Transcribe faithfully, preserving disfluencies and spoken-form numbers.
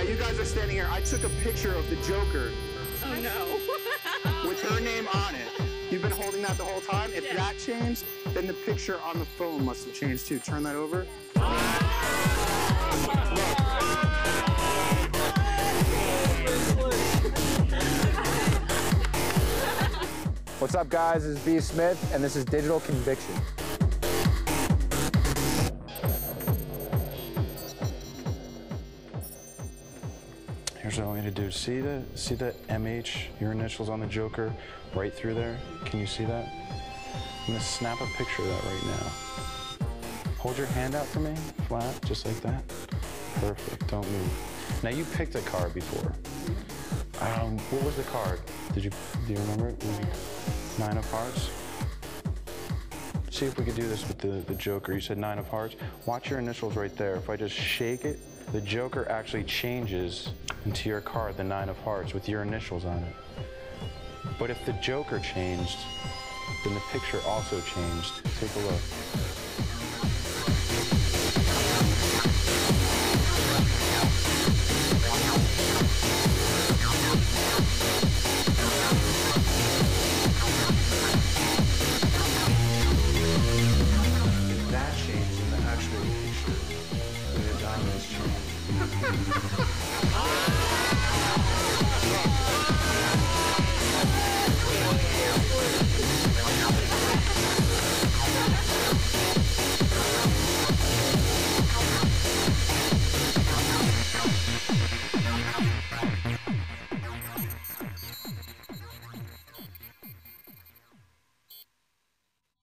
you guys are standing here, I took a picture of the Joker. Oh no. With her name on it. You've been holding that the whole time? If yeah. that changed, then the picture on the phone must have changed too. Turn that over. What's up, guys? This is B. Smith, and this is Digital Conviction. Here's what I want you to do. See the see the M H, your initials on the Joker, right through there? Can you see that? I'm gonna snap a picture of that right now. Hold your hand out for me, flat, just like that. Perfect, don't move. Now you picked a card before. Um, what was the card? Did you, do you remember it? Was it Nine of Hearts? See if we could do this with the, the Joker. You said Nine of Hearts. Watch your initials right there. If I just shake it, the Joker actually changes into your card, the Nine of Hearts, with your initials on it. But if the Joker changed, then the picture also changed. Take a look.